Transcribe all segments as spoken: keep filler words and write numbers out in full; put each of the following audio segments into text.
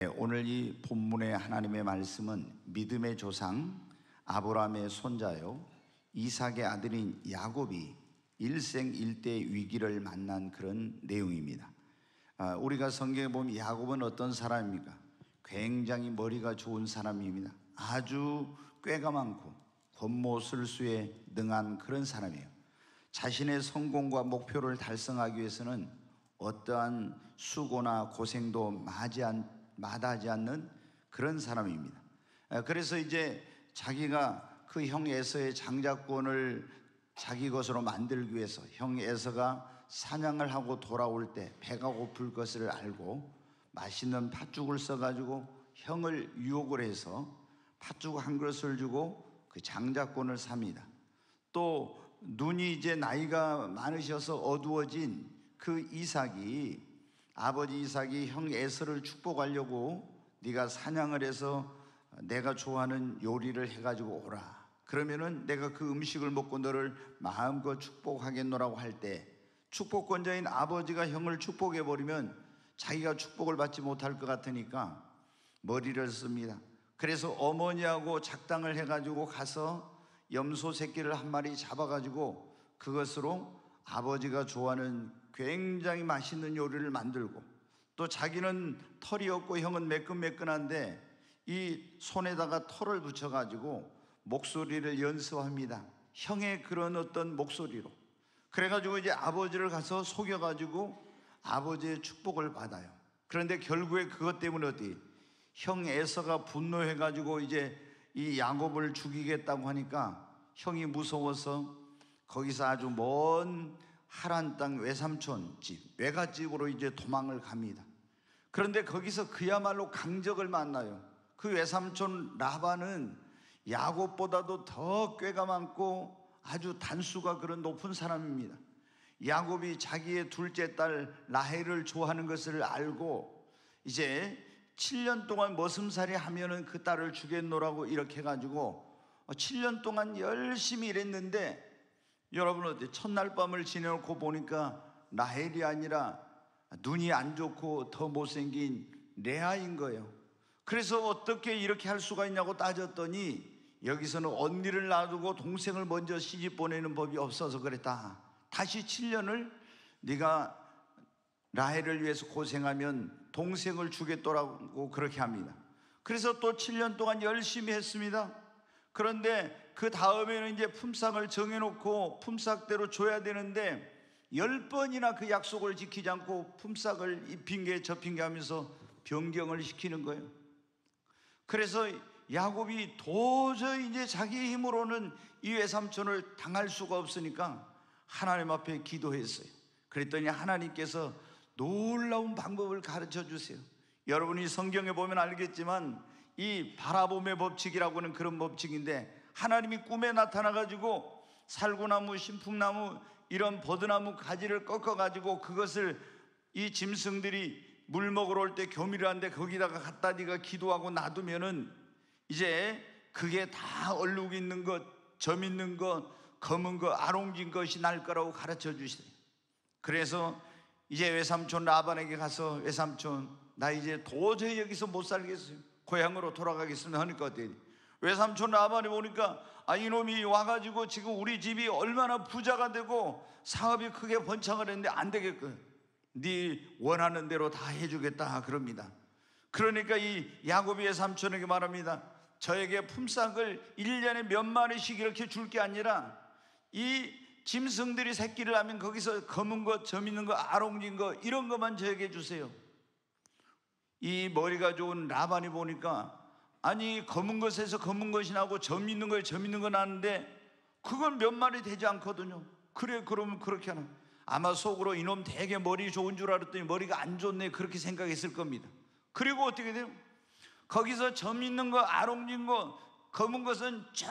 오늘 이 본문의 하나님의 말씀은 믿음의 조상 아브라함의 손자요 이삭의 아들인 야곱이 일생일대 위기를 만난 그런 내용입니다. 우리가 성경에 보면 야곱은 어떤 사람입니까? 굉장히 머리가 좋은 사람입니다. 아주 꾀가 많고 권모술수에 능한 그런 사람이에요. 자신의 성공과 목표를 달성하기 위해서는 어떠한 수고나 고생도 마다하지 않는 그런 사람입니다. 그래서 이제 자기가 그 형 에서의 장자권을 자기 것으로 만들기 위해서 형 에서가 사냥을 하고 돌아올 때 배가 고플 것을 알고 맛있는 팥죽을 써가지고 형을 유혹을 해서 팥죽 한 그릇을 주고 그 장자권을 삽니다. 또 눈이 이제 나이가 많으셔서 어두워진 그 이삭이, 아버지 이삭이 형 에서를 축복하려고 네가 사냥을 해서 내가 좋아하는 요리를 해가지고 오라, 그러면은 내가 그 음식을 먹고 너를 마음껏 축복하겠노라고 할 때, 축복권자인 아버지가 형을 축복해버리면 자기가 축복을 받지 못할 것 같으니까 머리를 씁니다. 그래서 어머니하고 작당을 해가지고 가서 염소 새끼를 한 마리 잡아가지고 그것으로 아버지가 좋아하는 굉장히 맛있는 요리를 만들고, 또 자기는 털이 없고 형은 매끈매끈한데 이 손에다가 털을 붙여가지고 목소리를 연습합니다. 형의 그런 어떤 목소리로. 그래가지고 이제 아버지를 가서 속여가지고 아버지의 축복을 받아요. 그런데 결국에 그것 때문에 어디 형 에서가 분노해가지고 이제 이 야곱을 죽이겠다고 하니까 형이 무서워서 거기서 아주 먼 하란 땅 외삼촌 집, 외갓집으로 이제 도망을 갑니다. 그런데 거기서 그야말로 강적을 만나요. 그 외삼촌 라반은 야곱보다도 더 꾀가 많고 아주 단수가 그런 높은 사람입니다. 야곱이 자기의 둘째 딸 라헬을 좋아하는 것을 알고 이제 칠 년 동안 머슴살이 하면은 그 딸을 주겠노라고 이렇게 해가지고 칠 년 동안 열심히 일했는데, 여러분 어때? 첫날 밤을 지내놓고 보니까 라헬이 아니라 눈이 안 좋고 더 못생긴 레아인 거예요. 그래서 어떻게 이렇게 할 수가 있냐고 따졌더니 여기서는 언니를 놔두고 동생을 먼저 시집 보내는 법이 없어서 그랬다. 다시 칠 년을 네가 라헬을 위해서 고생하면 동생을 주겠더라고 그렇게 합니다. 그래서 또 칠 년 동안 열심히 했습니다. 그런데 그 다음에는 이제 품삯을 정해놓고 품삯대로 줘야 되는데 열 번이나 그 약속을 지키지 않고 품삯을 이 핑계 저 핑계 하면서 변경을 시키는 거예요. 그래서 야곱이 도저히 이제 자기 힘으로는 이 외삼촌을 당할 수가 없으니까 하나님 앞에 기도했어요. 그랬더니 하나님께서 놀라운 방법을 가르쳐 주세요. 여러분이 성경에 보면 알겠지만 이 바라봄의 법칙이라고 하는 그런 법칙인데, 하나님이 꿈에 나타나가지고 살구나무, 신풍나무 이런 버드나무 가지를 꺾어가지고 그것을 이 짐승들이 물 먹으러 올 때 교미를 하는데 거기다가 갖다 네가 기도하고 놔두면은 이제 그게 다 얼룩 있는 것, 점 있는 것, 검은 것, 아롱진 것이 날 거라고 가르쳐 주시대요. 그래서 이제 외삼촌 라반에게 가서 외삼촌 나 이제 도저히 여기서 못 살겠어요. 고향으로 돌아가겠습니다 하니까 어때요? 외삼촌 라반이 보니까 아, 이놈이 와가지고 지금 우리 집이 얼마나 부자가 되고 사업이 크게 번창을 했는데 안 되겠거든. 네 원하는 대로 다 해주겠다 그럽니다. 그러니까 이 야곱이 외삼촌에게 말합니다. 저에게 품삯을 일 년에 몇 마리씩 이렇게 줄 게 아니라 이 짐승들이 새끼를 하면 거기서 검은 것, 점 있는 것, 아롱진 것 이런 것만 저에게 주세요. 이 머리가 좋은 라반이 보니까 아니 검은 것에서 검은 것이 나고 점 있는 거에 점 있는 거 나는데 그건 몇 마리 되지 않거든요. 그래 그러면 그렇게 하나. 아마 속으로 이놈 되게 머리 좋은 줄 알았더니 머리가 안 좋네 그렇게 생각했을 겁니다. 그리고 어떻게 돼요? 거기서 점 있는 거, 아롱진 거, 검은 것은 저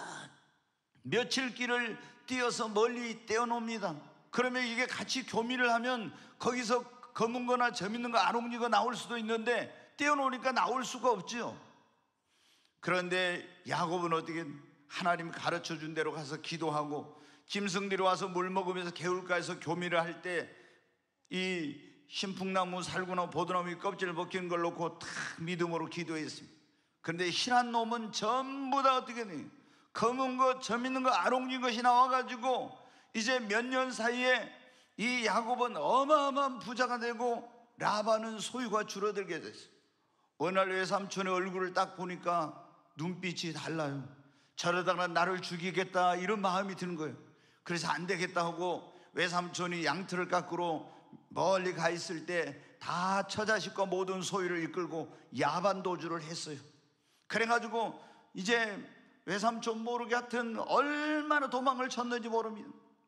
며칠 길을 뛰어서 멀리 떼어놓습니다. 그러면 이게 같이 교미를 하면 거기서 검은 거나 점 있는 거, 아롱진 거 나올 수도 있는데 떼어놓으니까 나올 수가 없죠. 그런데 야곱은 어떻게 하나님 가르쳐 준 대로 가서 기도하고 짐승들이 와서 물 먹으면서 개울가에서 교미를 할 때 이 신풍나무, 살구나무, 보드나무 껍질을 벗기는 걸 놓고 탁 믿음으로 기도했습니다. 그런데 힐한 놈은 전부 다 어떻게 돼요? 검은 것, 점 있는 것, 아롱진 것이 나와가지고 이제 몇 년 사이에 이 야곱은 어마어마한 부자가 되고 라반은 소유가 줄어들게 됐어요. 어느 날 외삼촌의 얼굴을 딱 보니까 눈빛이 달라요. 저러다가 나를 죽이겠다 이런 마음이 드는 거예요. 그래서 안 되겠다 하고 외삼촌이 양털을 깎으러 멀리 가 있을 때 다 처자식과 모든 소유를 이끌고 야반도주를 했어요. 그래가지고 이제 외삼촌 모르게 하여튼 얼마나 도망을 쳤는지 모릅니다.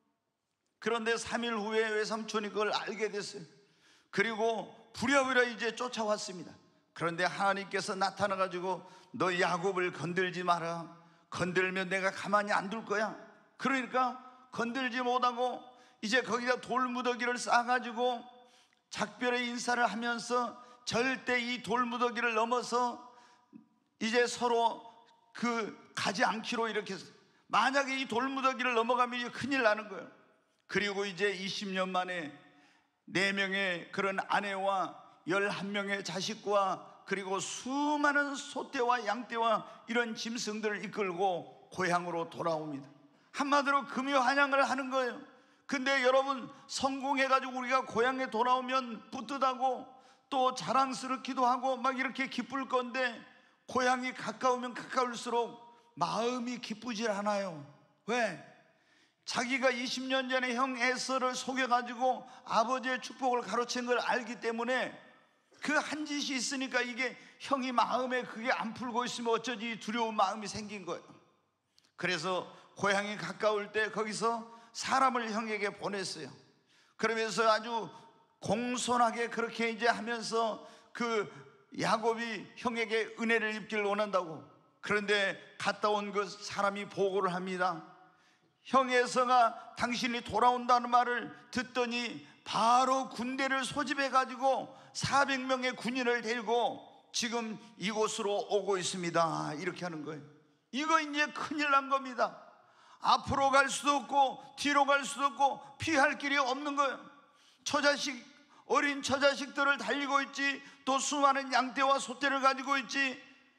그런데 삼 일 후에 외삼촌이 그걸 알게 됐어요. 그리고 부랴부랴 이제 쫓아왔습니다. 그런데 하나님께서 나타나가지고 너 야곱을 건들지 마라. 건들면 내가 가만히 안 둘 거야. 그러니까 건들지 못하고 이제 거기다 돌무더기를 싸가지고 작별의 인사를 하면서 절대 이 돌무더기를 넘어서 이제 서로 그 가지 않기로 이렇게 했어요. 만약에 이 돌무더기를 넘어가면 이제 큰일 나는 거예요. 그리고 이제 이십 년 만에 네 명의 그런 아내와 열한 명의 자식과 그리고 수많은 소떼와 양떼와 이런 짐승들을 이끌고 고향으로 돌아옵니다. 한마디로 금요환영을 하는 거예요. 근데 여러분, 성공해가지고 우리가 고향에 돌아오면 뿌듯하고 또 자랑스럽기도 하고 막 이렇게 기쁠 건데, 고향이 가까우면 가까울수록 마음이 기쁘질 않아요. 왜? 자기가 이십 년 전에 형 에서를 속여가지고 아버지의 축복을 가로챈 걸 알기 때문에 그 한 짓이 있으니까 이게 형이 마음에 그게 안 풀고 있으면 어쩌지 두려운 마음이 생긴 거예요. 그래서 고향이 가까울 때 거기서 사람을 형에게 보냈어요. 그러면서 아주 공손하게 그렇게 이제 하면서 그 야곱이 형에게 은혜를 입기를 원한다고. 그런데 갔다 온 그 사람이 보고를 합니다. 형 에서가 당신이 돌아온다는 말을 듣더니 바로 군대를 소집해 가지고 사백 명의 군인을 데리고 지금 이곳으로 오고 있습니다. 이렇게 하는 거예요. 이거 이제 큰일 난 겁니다. 앞으로 갈 수도 없고 뒤로 갈 수도 없고 피할 길이 없는 거예요. 처자식, 어린 처자식들을 달리고 있지, 또 수많은 양떼와 소떼를 가지고 있지.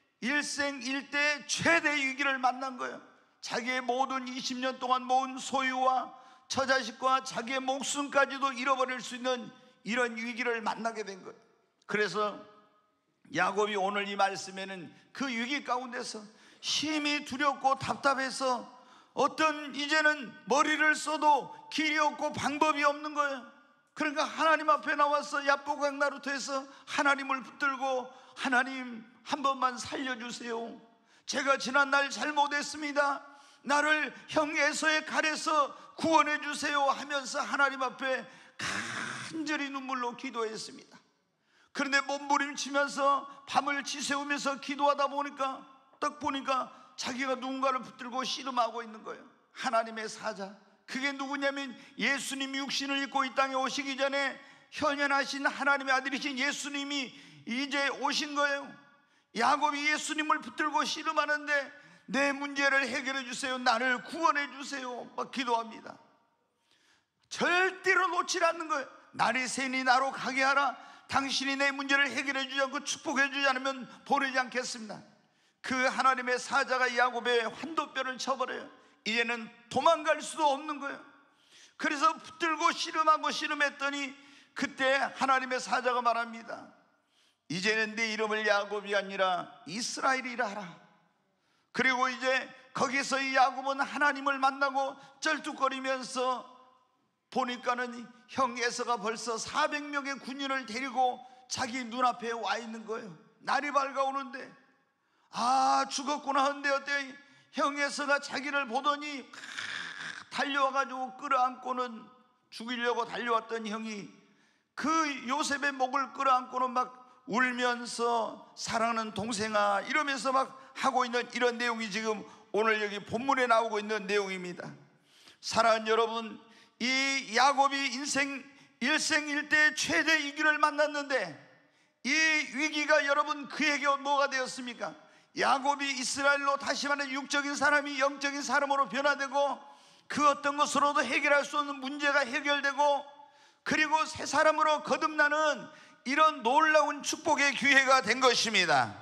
일생일대 최대 위기를 만난 거예요. 자기의 모든 이십 년 동안 모은 소유와 처자식과 자기의 목숨까지도 잃어버릴 수 있는 이런 위기를 만나게 된 거예요. 그래서 야곱이 오늘 이 말씀에는 그 위기 가운데서 심히 두렵고 답답해서 어떤 이제는 머리를 써도 길이 없고 방법이 없는 거예요. 그러니까 하나님 앞에 나와서 야복강 나루터에서 하나님을 붙들고, 하나님 한 번만 살려주세요. 제가 지난날 잘못했습니다. 나를 형 에서의 칼에서 구원해 주세요 하면서 하나님 앞에 간절히 눈물로 기도했습니다. 그런데 몸부림치면서 밤을 지새우면서 기도하다 보니까 딱 보니까 자기가 누군가를 붙들고 씨름하고 있는 거예요. 하나님의 사자. 그게 누구냐면 예수님이 육신을 입고 이 땅에 오시기 전에 현현하신 하나님의 아들이신 예수님이 이제 오신 거예요. 야곱이 예수님을 붙들고 씨름하는데 내 문제를 해결해 주세요, 나를 구원해 주세요 막 기도합니다. 절대로 놓지 않는 거예요. 날이 새니 나로 가게 하라. 당신이 내 문제를 해결해 주지 않고 축복해 주지 않으면 보내지 않겠습니다. 그 하나님의 사자가 야곱의 환도뼈를 쳐버려요. 이제는 도망갈 수도 없는 거예요. 그래서 붙들고 씨름하고 씨름했더니 그때 하나님의 사자가 말합니다. 이제는 네 이름을 야곱이 아니라 이스라엘이라 하라. 그리고 이제 거기서 이 야곱은 하나님을 만나고 쩔뚝거리면서 보니까는 형 에서가 벌써 사백 명의 군인을 데리고 자기 눈앞에 와 있는 거예요. 날이 밝아오는데 아 죽었구나 한데 어때 형 에서가 자기를 보더니 달려와가지고 끌어안고는 죽이려고 달려왔던 형이 그 요셉의 목을 끌어안고는 막 울면서 사랑하는 동생아 이러면서 막 하고 있는 이런 내용이 지금 오늘 여기 본문에 나오고 있는 내용입니다. 사랑하는 여러분, 이 야곱이 인생 일생일대 최대 위기를 만났는데 이 위기가 여러분 그에게 뭐가 되었습니까? 야곱이 이스라엘로 다시 말해 육적인 사람이 영적인 사람으로 변화되고 그 어떤 것으로도 해결할 수 없는 문제가 해결되고 그리고 새 사람으로 거듭나는 이런 놀라운 축복의 기회가 된 것입니다.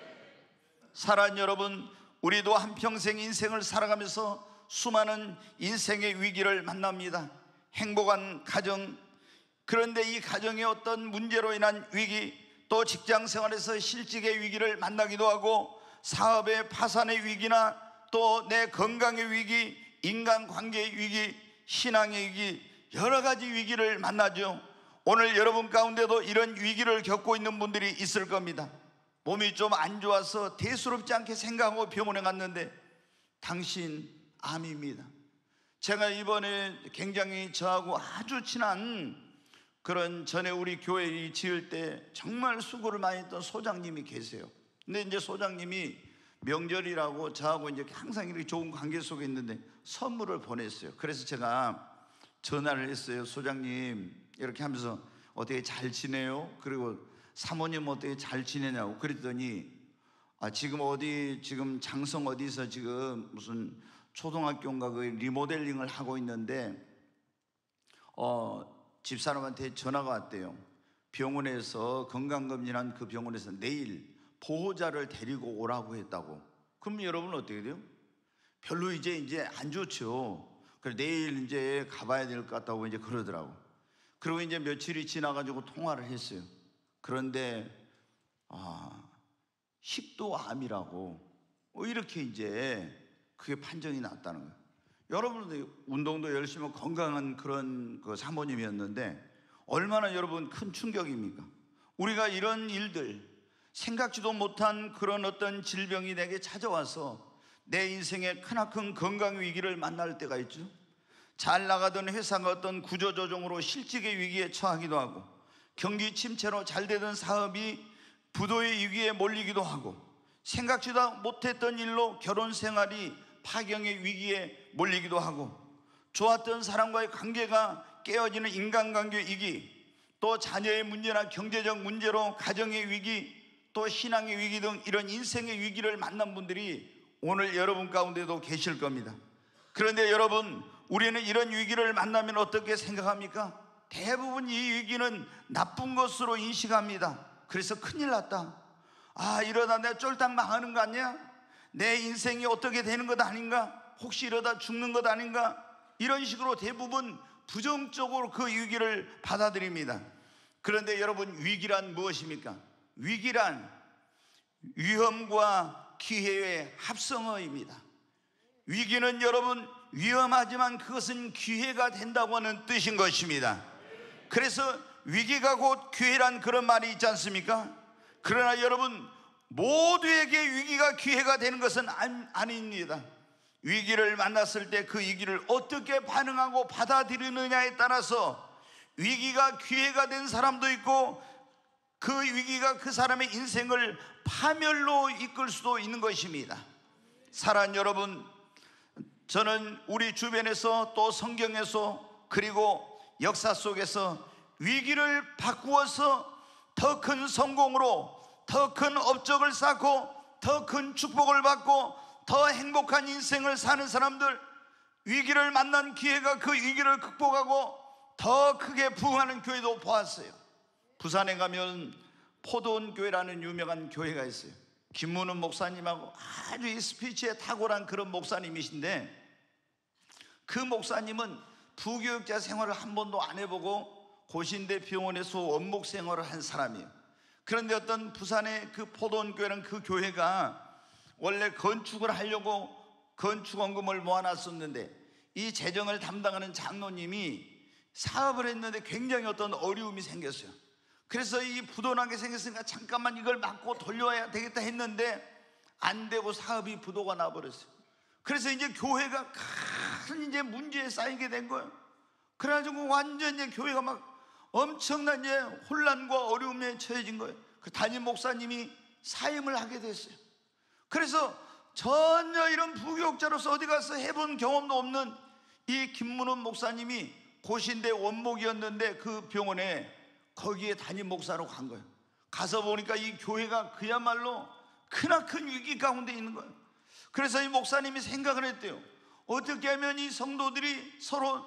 사랑하는 여러분, 우리도 한평생 인생을 살아가면서 수많은 인생의 위기를 만납니다. 행복한 가정, 그런데 이 가정의 어떤 문제로 인한 위기, 또 직장 생활에서 실직의 위기를 만나기도 하고, 사업의 파산의 위기나 또 내 건강의 위기, 인간관계의 위기, 신앙의 위기, 여러 가지 위기를 만나죠. 오늘 여러분 가운데도 이런 위기를 겪고 있는 분들이 있을 겁니다. 몸이 좀 안 좋아서 대수롭지 않게 생각하고 병원에 갔는데 당신 암입니다. 제가 이번에 굉장히 저하고 아주 친한 그런 전에 우리 교회 지을 때 정말 수고를 많이 했던 소장님이 계세요. 근데 이제 소장님이 명절이라고 저하고 이제 항상 이렇게 좋은 관계 속에 있는데 선물을 보냈어요. 그래서 제가 전화를 했어요. 소장님, 이렇게 하면서 어떻게 잘 지내요? 그리고 사모님 어떻게 잘 지내냐고 그랬더니, 아, 지금 어디, 지금 장성 어디서 지금 무슨 초등학교인가 그 리모델링을 하고 있는데, 어, 집사람한테 전화가 왔대요. 병원에서 건강검진한 그 병원에서 내일 보호자를 데리고 오라고 했다고. 그럼 여러분 어떻게 돼요? 별로 이제 이제 안 좋죠. 그래 내일 이제 가봐야 될 것 같다고 이제 그러더라고. 그리고 이제 며칠이 지나가지고 통화를 했어요. 그런데 아, 식도암이라고 이렇게 이제 그게 판정이 났다는 거예요. 여러분도 운동도 열심히 하고 건강한 그런 그 사모님이었는데 얼마나 여러분 큰 충격입니까? 우리가 이런 일들, 생각지도 못한 그런 어떤 질병이 내게 찾아와서 내 인생에 크나큰 건강 위기를 만날 때가 있죠. 잘 나가던 회사가 어떤 구조조정으로 실직의 위기에 처하기도 하고, 경기 침체로 잘 되던 사업이 부도의 위기에 몰리기도 하고, 생각지도 못했던 일로 결혼 생활이 파경의 위기에 몰리기도 하고, 좋았던 사람과의 관계가 깨어지는 인간관계 위기, 또 자녀의 문제나 경제적 문제로 가정의 위기, 또 신앙의 위기 등 이런 인생의 위기를 만난 분들이 오늘 여러분 가운데도 계실 겁니다. 그런데 여러분, 우리는 이런 위기를 만나면 어떻게 생각합니까? 대부분 이 위기는 나쁜 것으로 인식합니다. 그래서 큰일 났다, 아 이러다 내가 쫄딱 망하는 거 아니야? 내 인생이 어떻게 되는 것 아닌가? 혹시 이러다 죽는 것 아닌가? 이런 식으로 대부분 부정적으로 그 위기를 받아들입니다. 그런데 여러분, 위기란 무엇입니까? 위기란 위험과 기회의 합성어입니다. 위기는 여러분 위험하지만 그것은 기회가 된다고 하는 뜻인 것입니다. 그래서 위기가 곧 기회란 그런 말이 있지 않습니까? 그러나 여러분, 모두에게 위기가 기회가 되는 것은 아닙니다. 위기를 만났을 때 그 위기를 어떻게 반응하고 받아들이느냐에 따라서 위기가 기회가 된 사람도 있고, 그 위기가 그 사람의 인생을 파멸로 이끌 수도 있는 것입니다. 사랑하는 여러분, 저는 우리 주변에서 또 성경에서 그리고 역사 속에서 위기를 바꾸어서 더 큰 성공으로, 더 큰 업적을 쌓고, 더 큰 축복을 받고, 더 행복한 인생을 사는 사람들, 위기를 만난 기회가 그 위기를 극복하고 더 크게 부흥하는 교회도 보았어요. 부산에 가면 포도원 교회라는 유명한 교회가 있어요. 김문훈 목사님하고 아주 이 스피치에 탁월한 그런 목사님이신데, 그 목사님은 부교육자 생활을 한 번도 안 해보고 고신대 병원에서 원목 생활을 한 사람이에요. 그런데 어떤 부산의 그 포도원 교회는 그 교회가 원래 건축을 하려고 건축원금을 모아놨었는데, 이 재정을 담당하는 장로님이 사업을 했는데 굉장히 어떤 어려움이 생겼어요. 그래서 이 부도나게 생겼으니까 잠깐만 이걸 막고 돌려야 되겠다 했는데 안 되고 사업이 부도가 나버렸어요. 그래서 이제 교회가 큰 이제 문제에 쌓이게 된 거예요. 그래가지고 완전 이제 교회가 막 엄청난 이제 혼란과 어려움에 처해진 거예요. 그 담임 목사님이 사임을 하게 됐어요. 그래서 전혀 이런 부교육자로서 어디 가서 해본 경험도 없는 이 김문훈 목사님이 고신대 원목이었는데 그 병원에 거기에 담임 목사로 간 거예요. 가서 보니까 이 교회가 그야말로 크나큰 위기 가운데 있는 거예요. 그래서 이 목사님이 생각을 했대요. 어떻게 하면 이 성도들이 서로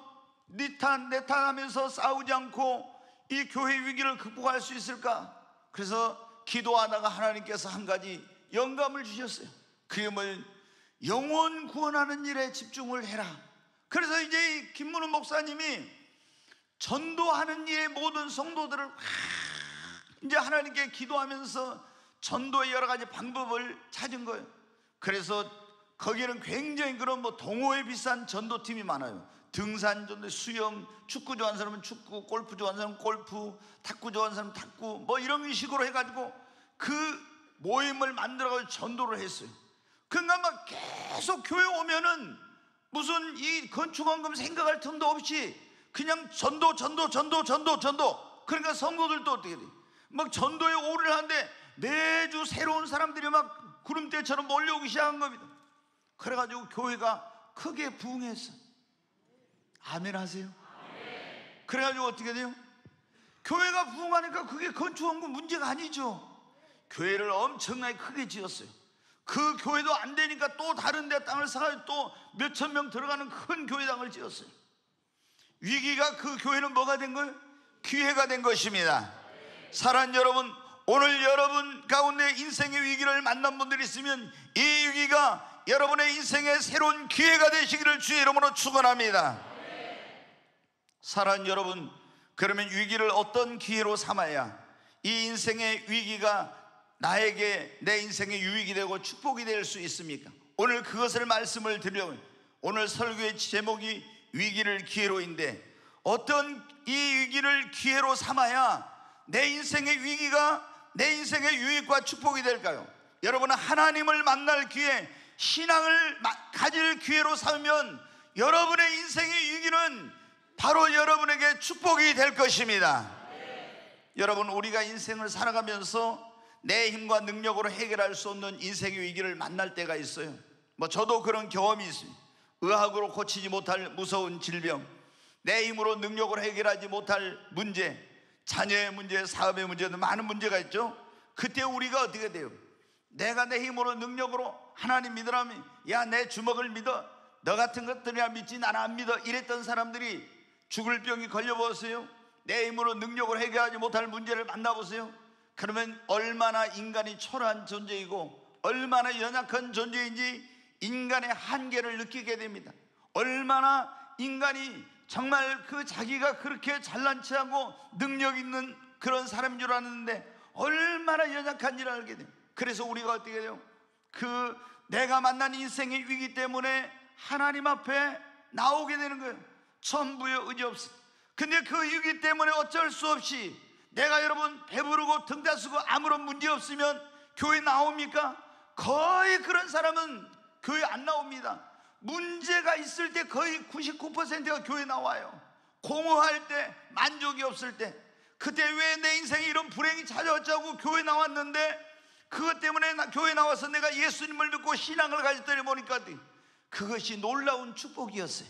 니탄 내탄 하면서 싸우지 않고 이 교회 위기를 극복할 수 있을까? 그래서 기도하다가 하나님께서 한 가지 영감을 주셨어요. 그게 뭐냐면 영혼 구원하는 일에 집중을 해라. 그래서 이제 김문우 목사님이 전도하는 일에 모든 성도들을 이제 하나님께 기도하면서 전도의 여러 가지 방법을 찾은 거예요. 그래서 거기는 굉장히 그런 뭐 동호회 비싼 전도팀이 많아요. 등산 전도, 수영, 축구 좋아하는 사람은 축구, 골프 좋아하는 사람은 골프, 탁구 좋아하는 사람은 탁구, 뭐 이런 식으로 해가지고 그 모임을 만들어가지고 전도를 했어요. 그러니까 막 계속 교회 오면은 무슨 이 건축원금 생각할 틈도 없이 그냥 전도, 전도, 전도, 전도, 전도. 그러니까 성도들도 어떻게 돼? 막 전도에 오를 하는데 매주 새로운 사람들이 막 구름대처럼 몰려오기 시작한 겁니다. 그래가지고 교회가 크게 부흥했어. 아멘 하세요? 아멘. 그래가지고 어떻게 돼요? 교회가 부흥하니까 그게 건축원금 문제가 아니죠. 교회를 엄청나게 크게 지었어요. 그 교회도 안 되니까 또 다른 데 땅을 사가지고 또 몇천 명 들어가는 큰 교회당을 지었어요. 위기가 그 교회는 뭐가 된 거예요? 기회가 된 것입니다. 사랑하는 여러분, 오늘 여러분 가운데 인생의 위기를 만난 분들이 있으면 이 위기가 여러분의 인생의 새로운 기회가 되시기를 주의 이름으로 축원합니다. 사랑하는 여러분, 그러면 위기를 어떤 기회로 삼아야 이 인생의 위기가 나에게 내 인생의 유익이 되고 축복이 될 수 있습니까? 오늘 그것을 말씀을 드려요. 오늘 설교의 제목이 위기를 기회로인데 어떤 이 위기를 기회로 삼아야 내 인생의 위기가 내 인생의 유익과 축복이 될까요? 여러분은 하나님을 만날 기회, 신앙을 가질 기회로 삼으면 여러분의 인생의 위기는 바로 여러분에게 축복이 될 것입니다. 네. 여러분, 우리가 인생을 살아가면서 내 힘과 능력으로 해결할 수 없는 인생의 위기를 만날 때가 있어요. 뭐 저도 그런 경험이 있어요. 의학으로 고치지 못할 무서운 질병, 내 힘으로 능력으로 해결하지 못할 문제, 자녀의 문제, 사업의 문제 등 많은 문제가 있죠. 그때 우리가 어떻게 돼요? 내가 내 힘으로 능력으로 하나님 믿으라면 야, 내 주먹을 믿어, 너 같은 것들이야 믿지 나는 안 믿어, 이랬던 사람들이 죽을 병이 걸려보세요. 내 힘으로 능력으로 해결하지 못할 문제를 만나보세요. 그러면 얼마나 인간이 초라한 존재이고 얼마나 연약한 존재인지 인간의 한계를 느끼게 됩니다. 얼마나 인간이 정말 그 자기가 그렇게 잘난 체하고 능력 있는 그런 사람인 줄 알았는데 얼마나 연약한지를 알게 돼요. 그래서 우리가 어떻게 돼요? 그 내가 만난 인생의 위기 때문에 하나님 앞에 나오게 되는 거예요. 천부의 의지 없어. 근데 그 위기 때문에 어쩔 수 없이 내가 여러분 배부르고 등 따쓰고 아무런 문제 없으면 교회 나옵니까? 거의 그런 사람은 교회 안 나옵니다. 문제가 있을 때 거의 구십구 퍼센트가 교회 나와요. 공허할 때, 만족이 없을 때, 그때 왜 내 인생에 이런 불행이 찾아왔자고 교회 나왔는데 그것 때문에 나, 교회 나와서 내가 예수님을 믿고 신앙을 가졌더니 보니까 그것이 놀라운 축복이었어요.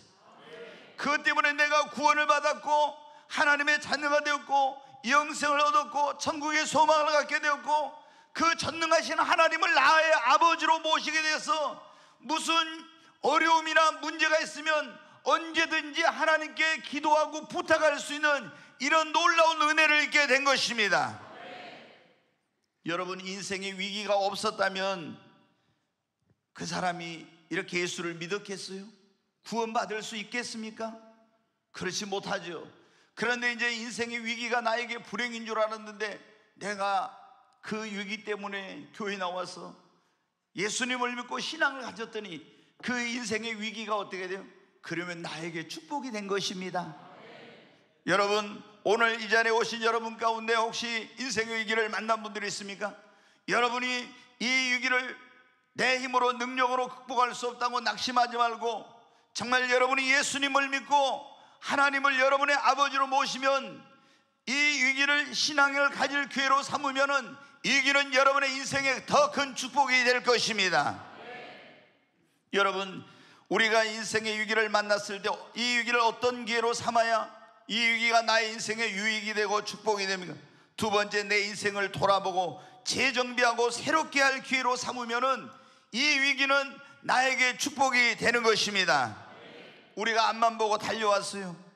그것 때문에 내가 구원을 받았고 하나님의 자녀가 되었고 영생을 얻었고 천국의 소망을 갖게 되었고 그 전능하신 하나님을 나의 아버지로 모시게 되어서 무슨 어려움이나 문제가 있으면 언제든지 하나님께 기도하고 부탁할 수 있는 이런 놀라운 은혜를 입게 된 것입니다. 네. 여러분, 인생의 위기가 없었다면 그 사람이 이렇게 예수를 믿었겠어요? 구원받을 수 있겠습니까? 그렇지 못하죠. 그런데 이제 인생의 위기가 나에게 불행인 줄 알았는데 내가 그 위기 때문에 교회 나와서 예수님을 믿고 신앙을 가졌더니 그 인생의 위기가 어떻게 돼요? 그러면 나에게 축복이 된 것입니다. 네. 여러분, 오늘 이 자리에 오신 여러분 가운데 혹시 인생의 위기를 만난 분들이 있습니까? 여러분이 이 위기를 내 힘으로 능력으로 극복할 수 없다고 낙심하지 말고 정말 여러분이 예수님을 믿고 하나님을 여러분의 아버지로 모시면 이 위기를 신앙을 가질 기회로 삼으면은 이 위기는 여러분의 인생에 더 큰 축복이 될 것입니다. 네. 여러분, 우리가 인생의 위기를 만났을 때 이 위기를 어떤 기회로 삼아야 이 위기가 나의 인생의 유익이 되고 축복이 됩니까? 두 번째, 내 인생을 돌아보고 재정비하고 새롭게 할 기회로 삼으면은 이 위기는 나에게 축복이 되는 것입니다. 우리가 앞만 보고 달려왔어요.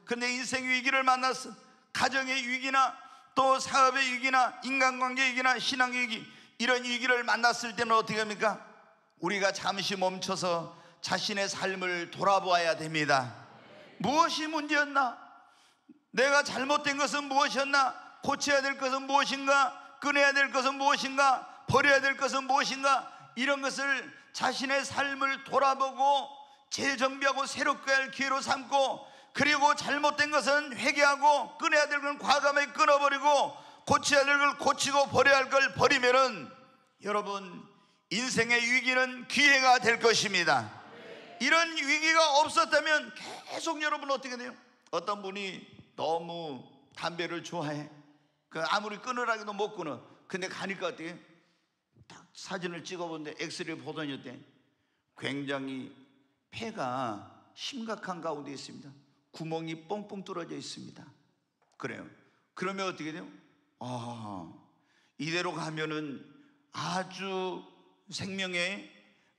근데 인생 위기를 만났어. 가정의 위기나 또 사업의 위기나 인간관계 위기나 신앙의 위기, 이런 위기를 만났을 때는 어떻게 합니까? 우리가 잠시 멈춰서 자신의 삶을 돌아보아야 됩니다. 무엇이 문제였나? 내가 잘못된 것은 무엇이었나? 고쳐야 될 것은 무엇인가? 끊어야 될 것은 무엇인가? 버려야 될 것은 무엇인가? 이런 것을 자신의 삶을 돌아보고 재정비하고 새롭게 할 기회로 삼고, 그리고 잘못된 것은 회개하고 끊어야 될 건 과감하게 끊어버리고 고쳐야 될 걸 고치고 버려야 할 걸 버리면은 여러분, 인생의 위기는 기회가 될 것입니다. 이런 위기가 없었다면 계속 여러분 어떻게 돼요? 어떤 분이 너무 담배를 좋아해. 그 아무리 끊으라고 못 끊어. 근데 가니까 어떻게? 딱 사진을 찍어보는데 엑스레이 보더니 어때? 굉장히 폐가 심각한 가운데 있습니다. 구멍이 뻥뻥 뚫어져 있습니다. 그래요. 그러면 어떻게 돼요? 아, 이대로 가면은 아주 생명에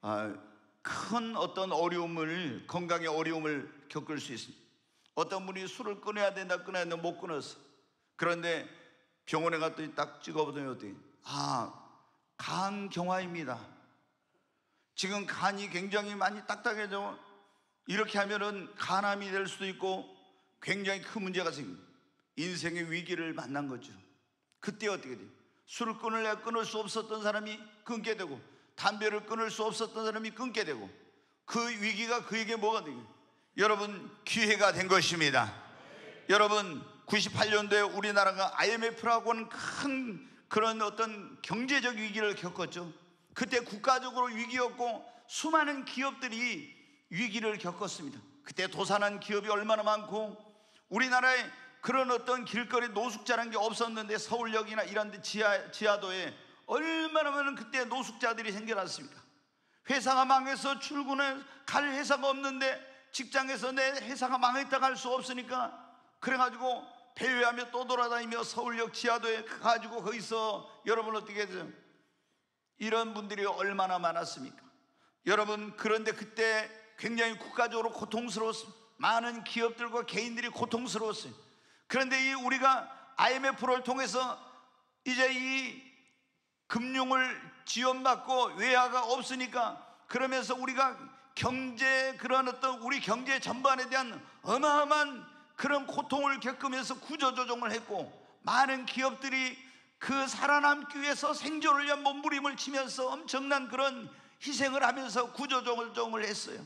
큰 어떤 어려움을, 건강의 어려움을 겪을 수 있습니다. 어떤 분이 술을 끊어야 된다 끊어야 된다 못 끊었어. 그런데 병원에 갔더니 딱 찍어보더니 어떻게? 아, 간경화입니다. 지금 간이 굉장히 많이 딱딱해져. 이렇게 하면은 간암이 될 수도 있고 굉장히 큰 문제가 생깁니다. 인생의 위기를 만난 거죠. 그때 어떻게 돼요? 술을 끊을래 끊을 수 없었던 사람이 끊게 되고, 담배를 끊을 수 없었던 사람이 끊게 되고, 그 위기가 그에게 뭐가 되요? 여러분, 기회가 된 것입니다. 여러분, 구십팔 년도에 우리나라가 아이엠에프라고 하는 큰 그런 어떤 경제적 위기를 겪었죠. 그때 국가적으로 위기였고 수많은 기업들이 위기를 겪었습니다. 그때 도산한 기업이 얼마나 많고, 우리나라에 그런 어떤 길거리 노숙자라는 게 없었는데 서울역이나 이런 데 지하, 지하도에 얼마나 많은 그때 노숙자들이 생겨났습니까? 회사가 망해서 출근해 갈 회사가 없는데 직장에서 내 회사가 망했다고 할 수 없으니까 그래가지고 배회하며 또 돌아다니며 서울역 지하도에 가가지고 거기서 여러분 어떻게 해서 이런 분들이 얼마나 많았습니까? 여러분, 그런데 그때 굉장히 국가적으로 고통스러웠습니다. 많은 기업들과 개인들이 고통스러웠어요. 그런데 이 우리가 아이엠에프를 통해서 이제 이 금융을 지원받고 외화가 없으니까, 그러면서 우리가 경제, 그런 어떤 우리 경제 전반에 대한 어마어마한 그런 고통을 겪으면서 구조조정을 했고, 많은 기업들이 그 살아남기 위해서 생존을 위한 몸부림을 치면서 엄청난 그런 희생을 하면서 구조조정을 했어요.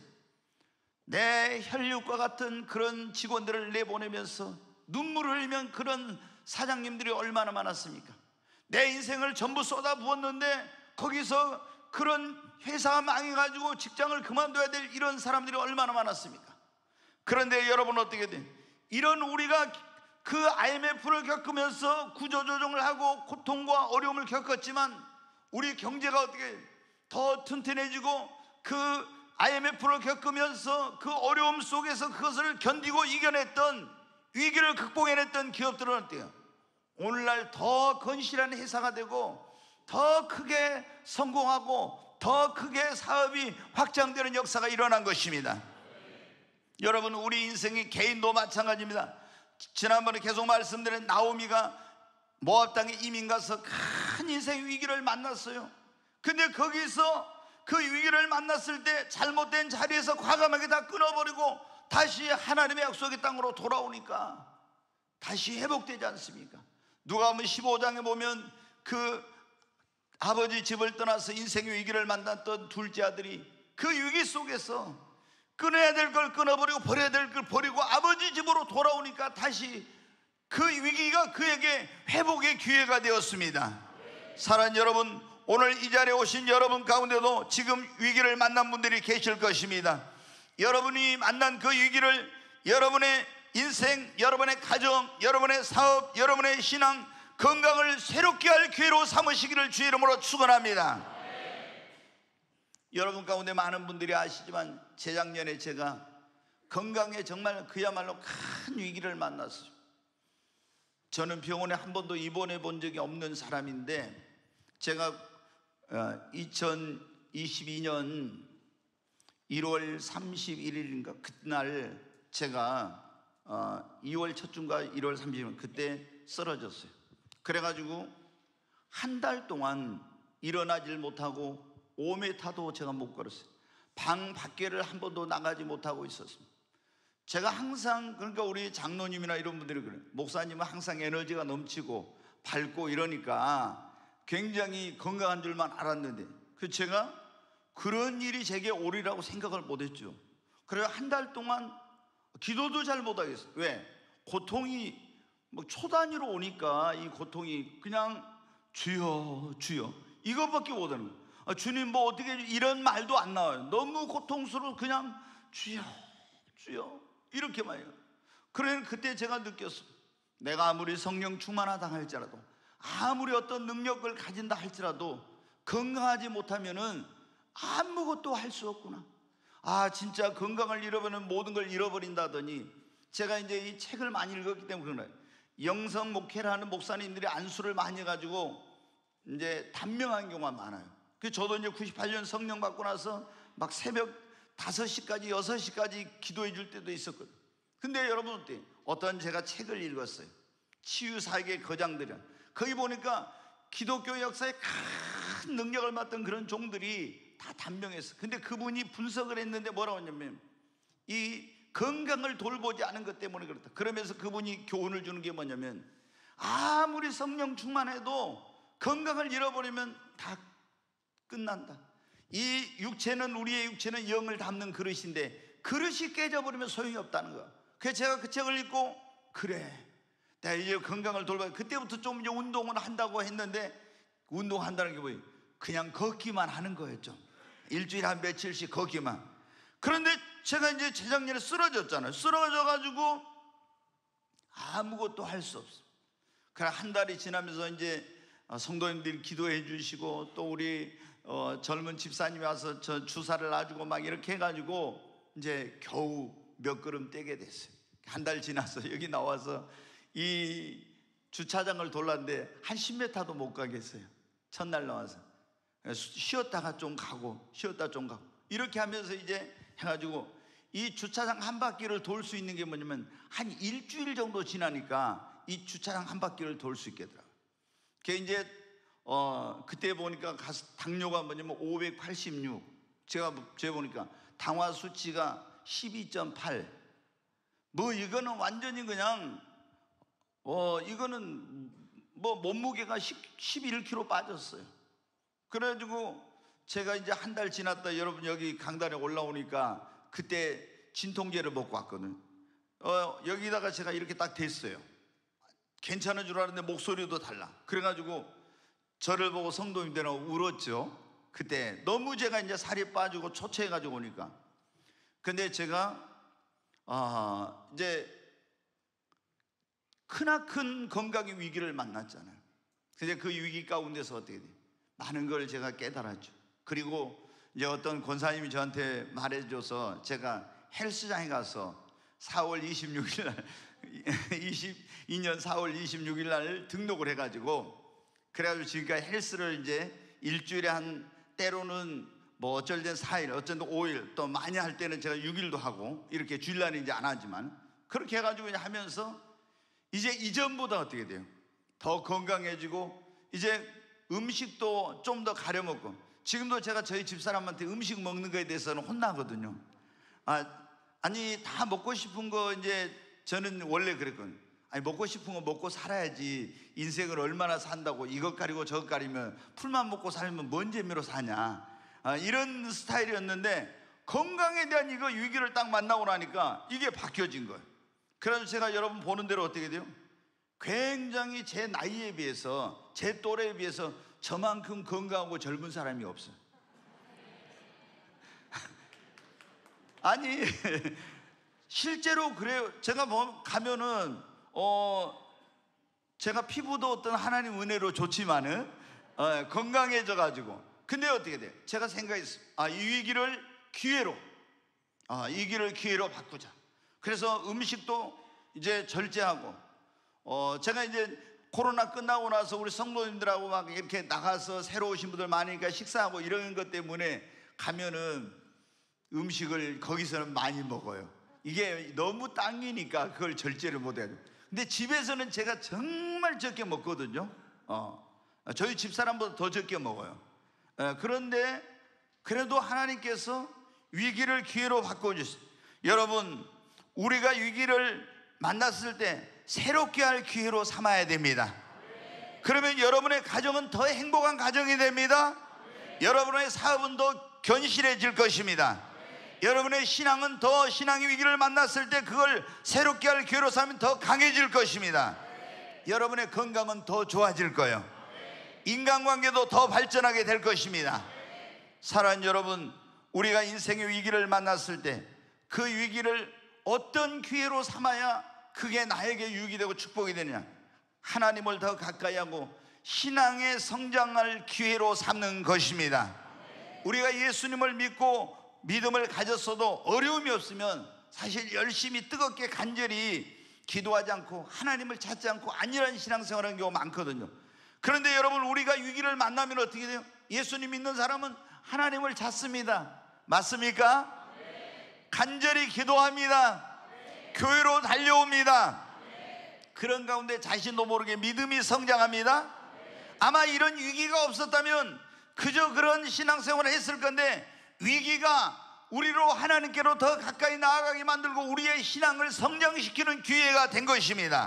내 혈육과 같은 그런 직원들을 내보내면서 눈물을 흘리면 그런 사장님들이 얼마나 많았습니까? 내 인생을 전부 쏟아부었는데 거기서 그런 회사가 망해가지고 직장을 그만둬야 될 이런 사람들이 얼마나 많았습니까? 그런데 여러분 어떻게 돼? 이런 우리가 그 아이엠에프를 겪으면서 구조조정을 하고 고통과 어려움을 겪었지만 우리 경제가 어떻게 더 튼튼해지고, 그 아이엠에프를 겪으면서 그 어려움 속에서 그것을 견디고 이겨냈던, 위기를 극복해냈던 기업들은 어때요? 오늘날 더 건실한 회사가 되고 더 크게 성공하고 더 크게 사업이 확장되는 역사가 일어난 것입니다. 여러분, 우리 인생의 개인도 마찬가지입니다. 지난번에 계속 말씀드린 나오미가 모압 땅에 이민 가서 큰 인생 위기를 만났어요. 근데 거기서 그 위기를 만났을 때 잘못된 자리에서 과감하게 다 끊어버리고 다시 하나님의 약속의 땅으로 돌아오니까 다시 회복되지 않습니까? 누가복음 십오 장에 보면 그 아버지 집을 떠나서 인생의 위기를 만났던 둘째 아들이 그 위기 속에서 끊어야 될 걸 끊어버리고 버려야 될 걸 버리고 아버지 집으로 돌아오니까 다시 그 위기가 그에게 회복의 기회가 되었습니다. 사랑하는 여러분, 오늘 이 자리에 오신 여러분 가운데도 지금 위기를 만난 분들이 계실 것입니다. 여러분이 만난 그 위기를 여러분의 인생, 여러분의 가정, 여러분의 사업, 여러분의 신앙, 건강을 새롭게 할 기회로 삼으시기를 주의 이름으로 축원합니다. 여러분 가운데 많은 분들이 아시지만 재작년에 제가 건강에 정말 그야말로 큰 위기를 만났어요. 저는 병원에 한 번도 입원해 본 적이 없는 사람인데 제가 이천이십이 년 일월 삼십일일인가 그날 제가 어, 이월 첫 주인가 일월 삼십일 그때 쓰러졌어요. 그래가지고 한 달 동안 일어나질 못하고 오 미터도 제가 못 걸었어요. 방 밖에를 한 번도 나가지 못하고 있었습니다. 제가 항상, 그러니까 우리 장로님이나 이런 분들이 그래요. 목사님은 항상 에너지가 넘치고 밝고 이러니까 굉장히 건강한 줄만 알았는데, 그 제가 그런 일이 제게 오리라고 생각을 못했죠. 그래서 한 달 동안 기도도 잘 못하겠어요. 왜? 고통이 뭐 초단위로 오니까 이 고통이 그냥 주여 주여 이것밖에 못하는 거예요. 아, 주님 뭐 어떻게, 이런 말도 안 나와요. 너무 고통스러워. 그냥 주여 주여 이렇게만 해요. 그래 그때 제가 느꼈어요. 내가 아무리 성령 충만하다 할지라도, 아무리 어떤 능력을 가진다 할지라도 건강하지 못하면은 아무것도 할 수 없구나. 아, 진짜 건강을 잃어버리면 모든 걸 잃어버린다더니, 제가 이제 이 책을 많이 읽었기 때문에 그런 거예요. 영성 목회라는 목사님들이 안수를 많이 해가지고 이제 단명한 경우가 많아요. 그 저도 이제 구십팔 년 성령 받고 나서 막 새벽 다섯 시까지 여섯 시까지 기도해 줄 때도 있었거든요. 근데 여러분 어때? 어떤 제가 책을 읽었어요. 치유사역의 거장들은 거기 보니까 기독교 역사에 큰 능력을 맡던 그런 종들이 다 단명했어요. 근데 그분이 분석을 했는데 뭐라고 했냐면, 이 건강을 돌보지 않은 것 때문에 그렇다. 그러면서 그분이 교훈을 주는 게 뭐냐면, 아무리 성령 충만해도 건강을 잃어버리면 다 끝난다. 이 육체는, 우리의 육체는 영을 담는 그릇인데 그릇이 깨져버리면 소용이 없다는 거야. 그래서 제가 그 책을 읽고, 그래 내가 이제 건강을 돌봐야, 그때부터 좀 이제 운동을 한다고 했는데, 운동한다는 게 뭐예요? 그냥 걷기만 하는 거예요. 좀 일주일에 한 며칠씩 걷기만. 그런데 제가 이제 재작년에 쓰러졌잖아요. 쓰러져가지고 아무것도 할 수 없어. 그래 한 달이 지나면서 이제 성도님들이 기도해 주시고, 또 우리 어 젊은 집사님이 와서 저 주사를 놔주고 막 이렇게 해가지고 이제 겨우 몇 걸음 떼게 됐어요. 한 달 지나서 여기 나와서 이 주차장을 돌았는데 한 십 미터도 못 가겠어요. 첫날 나와서 쉬었다가 좀 가고 쉬었다 좀 가고 이렇게 하면서 이제 해가지고 이 주차장 한 바퀴를 돌 수 있는 게 뭐냐면, 한 일주일 정도 지나니까 이 주차장 한 바퀴를 돌 수 있겠더라고요. 그게 이제 어 그때 보니까 가서 당뇨가 뭐냐면 오백팔십육, 제가 제 보니까 당화 수치가 십이 점 팔. 뭐 이거는 완전히 그냥 어 이거는 뭐 몸무게가 십일 킬로그램 빠졌어요. 그래가지고 제가 이제 한 달 지났다 여러분 여기 강단에 올라오니까 그때 진통제를 먹고 왔거든. 어 여기다가 제가 이렇게 딱 댔어요. 괜찮은 줄 알았는데 목소리도 달라. 그래가지고 저를 보고 성도님들은 울었죠. 그때 너무 제가 이제 살이 빠지고 초췌해가지고 오니까. 근데 제가 아 이제 크나큰 건강의 위기를 만났잖아요. 근데 그 위기 가운데서 어떻게 돼요? 많은 걸 제가 깨달았죠. 그리고 이제 어떤 권사님이 저한테 말해줘서 제가 헬스장에 가서 사월 이십육일 날 이십이 년 사월 이십육일 날 등록을 해가지고, 그래가지고 지금까지 헬스를 이제 일주일에 한 때로는 뭐 어쩔 땐 사 일, 어쩔 땐 오 일, 또 많이 할 때는 제가 육 일도 하고 이렇게 주일날은 이제 안 하지만 그렇게 해가지고 이제 하면서 이제 이전보다 어떻게 돼요? 더 건강해지고 이제 음식도 좀 더 가려 먹고. 지금도 제가 저희 집사람한테 음식 먹는 거에 대해서는 혼나거든요. 아, 아니 다 먹고 싶은 거 이제 저는 원래 그랬거든요. 아니 먹고 싶은 거 먹고 살아야지, 인생을 얼마나 산다고 이것 가리고 저것 가리면, 풀만 먹고 살면 뭔 재미로 사냐, 아, 이런 스타일이었는데 건강에 대한 이거 위기를 딱 만나고 나니까 이게 바뀌어진 거예요. 그래서 제가 여러분 보는 대로 어떻게 돼요? 굉장히 제 나이에 비해서, 제 또래에 비해서 저만큼 건강하고 젊은 사람이 없어요. 아니 실제로 그래요. 제가 뭐 가면은 어 제가 피부도 어떤 하나님 은혜로 좋지만은 어, 건강해져 가지고. 근데 어떻게 돼요? 제가 생각했어요. 아, 이 위기를 기회로, 아, 이 위기를 기회로 바꾸자. 그래서 음식도 이제 절제하고, 어 제가 이제 코로나 끝나고 나서 우리 성도님들하고 막 이렇게 나가서 새로 오신 분들 많으니까 식사하고 이런 것 때문에 가면은 음식을 거기서는 많이 먹어요. 이게 너무 당기니까 그걸 절제를 못해요. 근데 집에서는 제가 정말 적게 먹거든요. 어, 저희 집사람보다 더 적게 먹어요. 어, 그런데 그래도 하나님께서 위기를 기회로 바꿔주셨어요. 여러분, 우리가 위기를 만났을 때 새롭게 할 기회로 삼아야 됩니다. 그러면 여러분의 가정은 더 행복한 가정이 됩니다. 여러분의 사업은 더 견실해질 것입니다. 여러분의 신앙은 더 신앙의 위기를 만났을 때 그걸 새롭게 할 기회로 삼으면 더 강해질 것입니다. 여러분의 건강은 더 좋아질 거예요. 인간관계도 더 발전하게 될 것입니다. 사랑하는 여러분, 우리가 인생의 위기를 만났을 때 그 위기를 어떤 기회로 삼아야 그게 나에게 유익이 되고 축복이 되느냐, 하나님을 더 가까이 하고 신앙의 성장할 기회로 삼는 것입니다. 우리가 예수님을 믿고 믿음을 가졌어도 어려움이 없으면 사실 열심히 뜨겁게 간절히 기도하지 않고 하나님을 찾지 않고 안일한 신앙생활하는 경우가 많거든요. 그런데 여러분, 우리가 위기를 만나면 어떻게 돼요? 예수님 믿는 사람은 하나님을 찾습니다. 맞습니까? 간절히 기도합니다. 교회로 달려옵니다. 그런 가운데 자신도 모르게 믿음이 성장합니다. 아마 이런 위기가 없었다면 그저 그런 신앙생활을 했을 건데, 위기가 우리로 하나님께로 더 가까이 나아가게 만들고 우리의 신앙을 성장시키는 기회가 된 것입니다.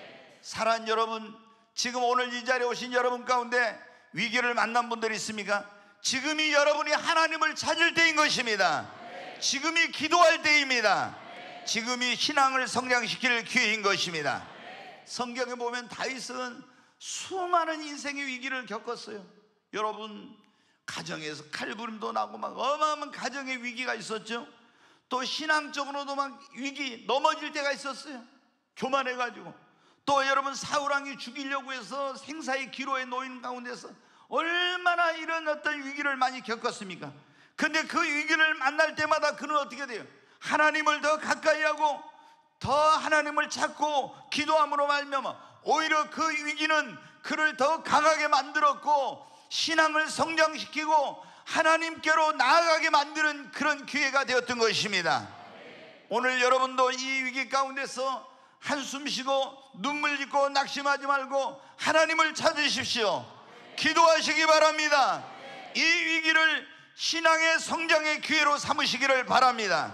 사랑하는 여러분, 지금 오늘 이 자리에 오신 여러분 가운데 위기를 만난 분들이 있습니까? 지금이 여러분이 하나님을 찾을 때인 것입니다. 지금이 기도할 때입니다. 지금이 신앙을 성장시킬 기회인 것입니다. 성경에 보면 다윗은 수많은 인생의 위기를 겪었어요. 여러분, 가정에서 칼부림도 나고 막 어마어마한 가정의 위기가 있었죠. 또 신앙적으로도 막 위기, 넘어질 때가 있었어요. 교만해가지고. 또 여러분, 사울왕이 죽이려고 해서 생사의 기로에 놓인 가운데서 얼마나 이런 어떤 위기를 많이 겪었습니까? 근데 그 위기를 만날 때마다 그는 어떻게 돼요? 하나님을 더 가까이 하고 더 하나님을 찾고 기도함으로 말미암아 오히려 그 위기는 그를 더 강하게 만들었고 신앙을 성장시키고 하나님께로 나아가게 만드는 그런 기회가 되었던 것입니다. 오늘 여러분도 이 위기 가운데서 한숨 쉬고 눈물 짓고 낙심하지 말고 하나님을 찾으십시오. 기도하시기 바랍니다. 이 위기를 신앙의 성장의 기회로 삼으시기를 바랍니다.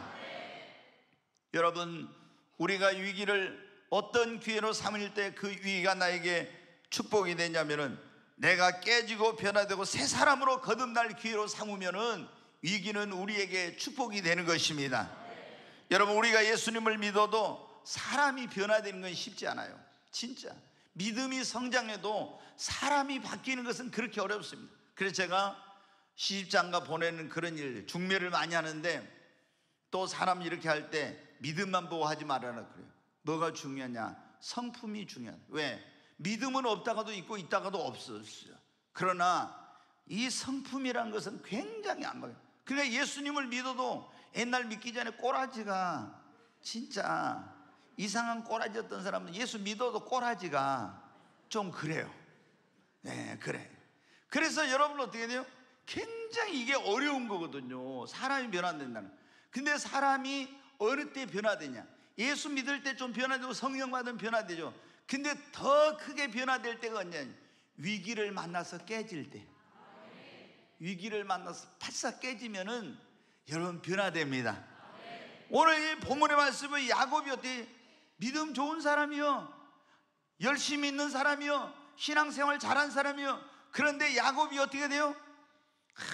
여러분, 우리가 위기를 어떤 기회로 삼을 때 그 위기가 나에게 축복이 되냐면은, 내가 깨지고 변화되고 새 사람으로 거듭날 기회로 삼으면은 위기는 우리에게 축복이 되는 것입니다. 여러분, 우리가 예수님을 믿어도 사람이 변화되는 건 쉽지 않아요. 진짜 믿음이 성장해도 사람이 바뀌는 것은 그렇게 어렵습니다. 그래서 제가 시집장가 보내는 그런 일, 중매를 많이 하는데 또 사람 이렇게 할 때 믿음만 보고 하지 말아라 그래요. 뭐가 중요하냐? 성품이 중요하다. 왜? 믿음은 없다가도 있고 있다가도 없었어요. 그러나 이 성품이란 것은 굉장히 안 맞아요. 그러니까 예수님을 믿어도 옛날 믿기 전에 꼬라지가 진짜 이상한 꼬라지였던 사람은 예수 믿어도 꼬라지가 좀 그래요. 네, 그래. 그래서 여러분 어떻게 돼요? 굉장히 이게 어려운 거거든요. 사람이 변화된다는. 근데 사람이 어느 때 변화되냐? 예수 믿을 때 좀 변화되고 성령 받으면 변화되죠. 근데 더 크게 변화될 때가 언제냐? 위기를 만나서 깨질 때. 위기를 만나서 바싹 깨지면은 여러분 변화됩니다. 오늘 이 본문의 말씀은 야곱이 어떻게 믿음 좋은 사람이요, 열심히 있는 사람이요, 신앙생활 잘한 사람이요. 그런데 야곱이 어떻게 돼요? 하,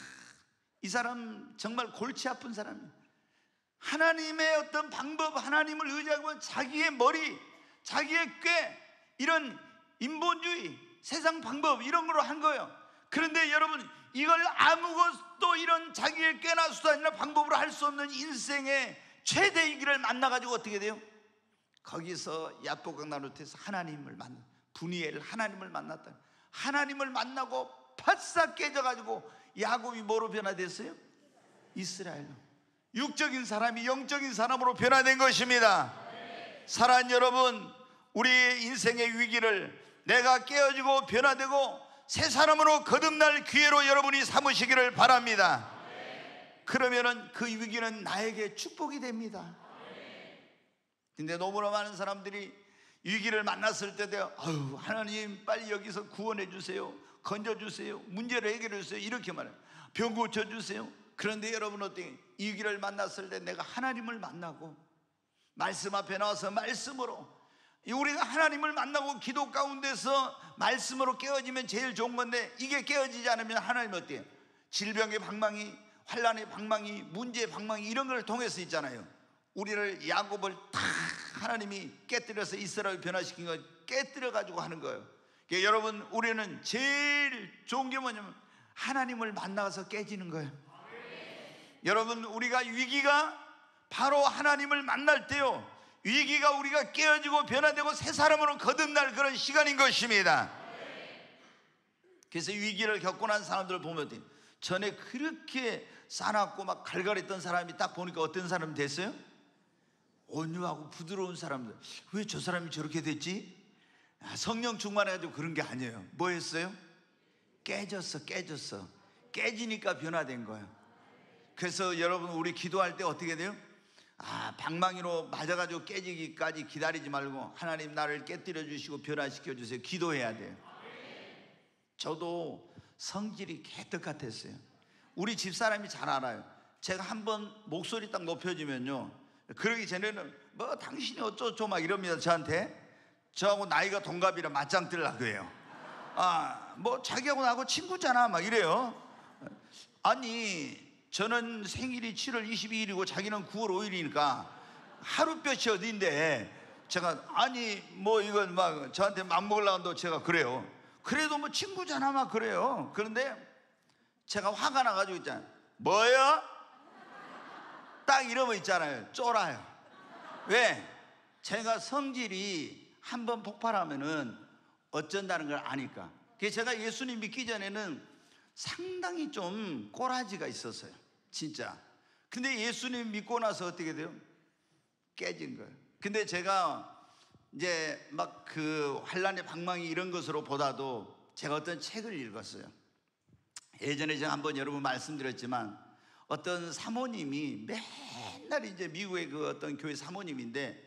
이 사람 정말 골치 아픈 사람이에요. 하나님의 어떤 방법, 하나님을 의지하고 자기의 머리, 자기의 꾀, 이런 인본주의, 세상 방법 이런 걸로 한 거예요. 그런데 여러분, 이걸 아무것도 이런 자기의 꾀나 수단이나 방법으로 할 수 없는 인생의 최대의 길을 만나가지고 어떻게 돼요? 거기서 야복강 나루트에서 하나님을 만나, 분이엘 하나님을 만났다. 하나님을 만나고 바싹 깨져가지고 야곱이 뭐로 변화됐어요? 이스라엘로. 육적인 사람이 영적인 사람으로 변화된 것입니다. 사랑하는 여러분, 우리의 인생의 위기를 내가 깨어지고 변화되고 새 사람으로 거듭날 기회로 여러분이 삼으시기를 바랍니다. 그러면은 그 위기는 나에게 축복이 됩니다. 근데 너무나 많은 사람들이 위기를 만났을 때 돼요. 아유, 하나님 빨리 여기서 구원해 주세요, 건져 주세요, 문제를 해결해 주세요, 이렇게 말해요. 병 고쳐 주세요. 그런데 여러분 어떻게 위기를 만났을 때 내가 하나님을 만나고 말씀 앞에 나와서 말씀으로, 우리가 하나님을 만나고 기도 가운데서 말씀으로 깨어지면 제일 좋은 건데, 이게 깨어지지 않으면 하나님 어때요? 질병의 방망이, 환난의 방망이, 문제의 방망이, 이런 걸 통해서 있잖아요. 우리를, 야곱을 다 하나님이 깨뜨려서 이스라엘 변화시킨 거 깨뜨려 가지고 하는 거예요. 그러니까 여러분, 우리는 제일 좋은 게 뭐냐면 하나님을 만나서 깨지는 거예요. 네. 여러분, 우리가 위기가 바로 하나님을 만날 때요, 위기가 우리가 깨어지고 변화되고 새 사람으로 거듭날 그런 시간인 것입니다. 네. 그래서 위기를 겪고 난 사람들을 보면 전에 그렇게 싸놨고 막 갈갈했던 사람이 딱 보니까 어떤 사람이 됐어요? 온유하고 부드러운 사람들. 왜 저 사람이 저렇게 됐지? 성령 충만해가지고 그런 게 아니에요. 뭐 했어요? 깨졌어, 깨졌어. 깨지니까 변화된 거예요. 그래서 여러분, 우리 기도할 때 어떻게 돼요? 아, 방망이로 맞아가지고 깨지기까지 기다리지 말고 하나님 나를 깨뜨려 주시고 변화시켜 주세요, 기도해야 돼요. 저도 성질이 개떡 같았어요. 우리 집사람이 잘 알아요. 제가 한번 목소리 딱 높여지면요, 그러기 전에는 뭐 당신이 어쩌고 막 이럽니다. 저한테. 저하고 나이가 동갑이라 맞짱 뜨려고 해요. 아, 뭐 자기하고 나하고 친구잖아 막 이래요. 아니, 저는 생일이 칠월 이십이일이고 자기는 구월 오일이니까 하룻볕이 어딘데 제가, 아니 뭐 이건 막 저한테 맘먹으려고 한다고 제가 그래요. 그래도 뭐 친구잖아 막 그래요. 그런데 제가 화가 나가지고 있잖아요. 뭐야? 딱 이러면 있잖아요, 쫄아요. 왜? 제가 성질이 한번 폭발하면은 어쩐다는 걸 아니까. 그래서 제가 예수님 믿기 전에는 상당히 좀 꼬라지가 있었어요, 진짜. 근데 예수님 믿고 나서 어떻게 돼요? 깨진 거예요. 근데 제가 이제 막 그 환난의 방망이 이런 것으로 보다도 제가 어떤 책을 읽었어요. 예전에 제가 한번 여러분 말씀드렸지만, 어떤 사모님이 맨날 이제 미국의 그 어떤 교회 사모님인데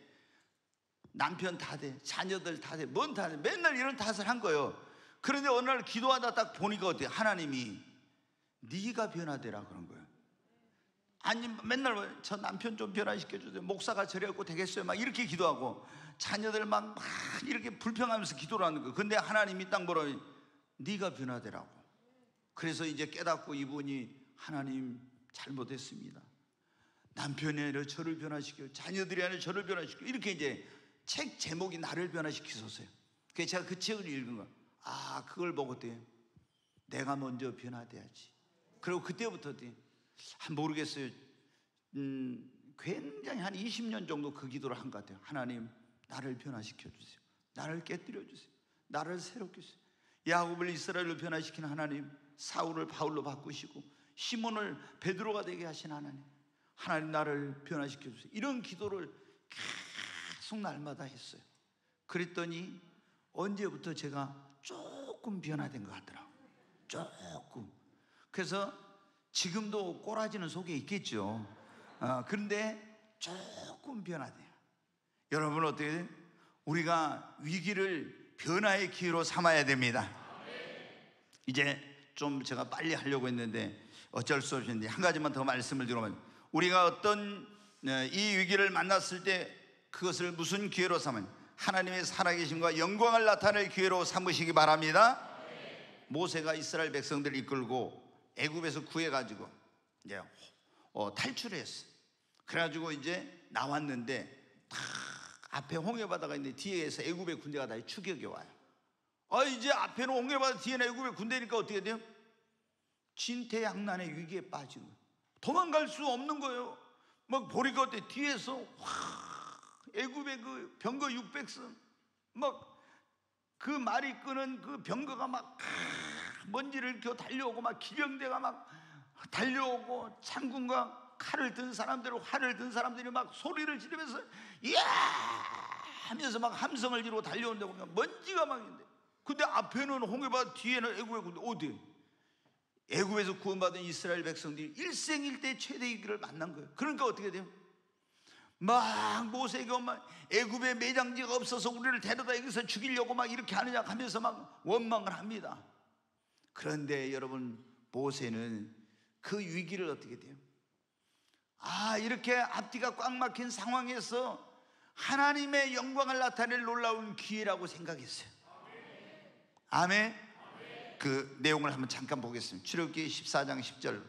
남편 탓에, 자녀들 탓에, 뭔 탓에 맨날 이런 탓을 한 거예요. 그런데 어느 날 기도하다 딱 보니까 어때요? 하나님이 네가 변화되라 그런 거예요. 아니, 맨날 저 남편 좀 변화시켜 주세요, 목사가 저래갖고 되겠어요 막 이렇게 기도하고, 자녀들 막, 막 이렇게 불평하면서 기도를 하는 거예요. 근데 하나님이 딱 뭐라, 네가 변화되라고. 그래서 이제 깨닫고 이분이, 하나님 잘못했습니다, 남편이 아니라 저를 변화시켜, 자녀들이 아니라 저를 변화시켜, 이렇게 이제 책 제목이 나를 변화시키소서요. 그래서 제가 그 책을 읽은 거예요. 아, 그걸 보고 때 내가 먼저 변화돼야지. 그리고 그때부터 한 모르겠어요. 음, 굉장히 한 이십 년 정도 그 기도를 한 것 같아요. 하나님, 나를 변화시켜 주세요, 나를 깨뜨려 주세요, 나를 새롭게 주세요. 야곱을 이스라엘로 변화시킨 하나님, 사울을 바울로 바꾸시고 시몬을 베드로가 되게 하신 하나님, 하나님 나를 변화시켜 주세요. 이런 기도를 계속 날마다 했어요. 그랬더니 언제부터 제가 조금 변화된 것 같더라고요. 조금. 그래서 지금도 꼬라지는 속에 있겠죠. 어, 그런데 조금 변화돼요. 여러분 어떻게 돼요? 우리가 위기를 변화의 기회로 삼아야 됩니다. 이제 좀 제가 빨리 하려고 했는데 어쩔 수 없이 한 가지만 더 말씀을 드리면, 우리가 어떤 이 위기를 만났을 때 그것을 무슨 기회로 삼으면 하나님의 살아계심과 영광을 나타낼 기회로 삼으시기 바랍니다. 모세가 이스라엘 백성들을 이끌고 애굽에서 구해가지고 이제 어, 탈출했어. 그래가지고 이제 나왔는데 다 앞에 홍해바다가 있는데 뒤에서 애굽의 군대가 다 추격해 와요. 아, 이제 앞에는 홍해바다, 뒤에는 애굽의 군대니까 어떻게 돼요? 진퇴양난의 위기에 빠진 거예요. 도망갈 수 없는 거예요. 막 보니까 어때? 뒤에서 와, 애굽의 그 병거 육백성, 막 그 말이 끄는 그 병거가 막 먼지를 겨 달려오고, 막 기병대가 막 달려오고, 장군과 칼을 든 사람들, 활을 든 사람들이 막 소리를 지르면서 이야 하면서 막 함성을 지르고 달려오는데 보면 먼지가 막 있는데, 근데 앞에는 홍해바다, 뒤에는 애굽의 군대. 어디? 애굽에서 구원받은 이스라엘 백성들이 일생일대 최대 위기를 만난 거예요. 그러니까 어떻게 돼요? 막 모세가 막 애굽에 매장지가 없어서 우리를 데려다 여기서 죽이려고 막 이렇게 하느냐 하면서 막 원망을 합니다. 그런데 여러분, 모세는 그 위기를 어떻게 돼요? 아, 이렇게 앞뒤가 꽉 막힌 상황에서 하나님의 영광을 나타낼 놀라운 기회라고 생각했어요. 아멘. 그 내용을 한번 잠깐 보겠습니다. 출애굽기 십사 장 십 절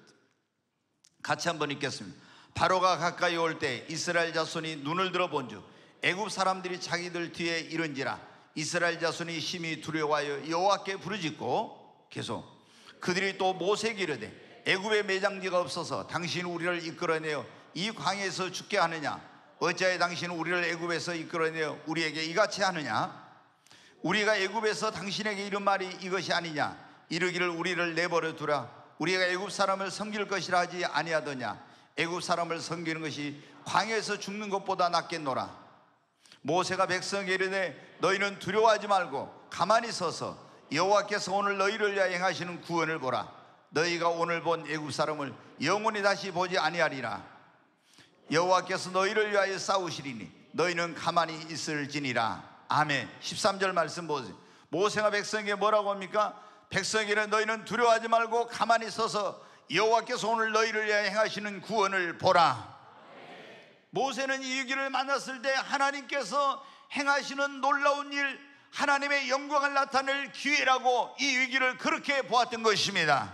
같이 한번 읽겠습니다. 바로가 가까이 올 때 이스라엘 자손이 눈을 들어 본즉 애굽 사람들이 자기들 뒤에 이른지라. 이스라엘 자손이 심히 두려워하여 여호와께 부르짖고, 계속 그들이 또 모세에게 이르되 애굽에 매장지가 없어서 당신이 우리를 이끌어내어 이 광야에서 죽게 하느냐? 어찌하여 당신은 우리를 애굽에서 이끌어내어 우리에게 이같이 하느냐? 우리가 애굽에서 당신에게 이른 말이 이것이 아니냐? 이르기를 우리를 내버려 두라. 우리가 애굽 사람을 섬길 것이라 하지 아니하더냐? 애굽 사람을 섬기는 것이 광야에서 죽는 것보다 낫겠노라. 모세가 백성에게 이르되 너희는 두려워하지 말고 가만히 서서 여호와께서 오늘 너희를 위하여 행하시는 구원을 보라. 너희가 오늘 본 애굽 사람을 영원히 다시 보지 아니하리라. 여호와께서 너희를 위하여 싸우시리니 너희는 가만히 있을지니라. 아멘. 십삼 절 말씀 보세요. 모세가 백성에게 뭐라고 합니까? 백성에게 너희는 두려워하지 말고 가만히 서서 여호와께서 오늘 너희를 위하여 행하시는 구원을 보라. 모세는 이 위기를 만났을 때 하나님께서 행하시는 놀라운 일, 하나님의 영광을 나타낼 기회라고 이 위기를 그렇게 보았던 것입니다.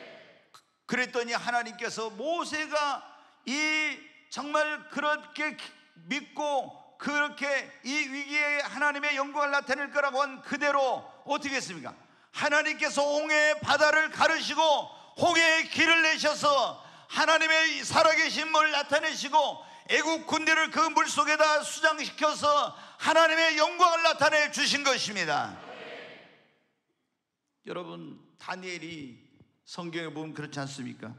그랬더니 하나님께서 모세가 이 정말 그렇게 믿고 그렇게 이 위기에 하나님의 영광을 나타낼 거라고 한 그대로 어떻게 했습니까? 하나님께서 홍해의 바다를 가르시고 홍해의 길을 내셔서 하나님의 살아계심을 나타내시고 애국 군대를 그 물속에다 수장시켜서 하나님의 영광을 나타내 주신 것입니다. 여러분, 다니엘이 성경에 보면 그렇지 않습니까?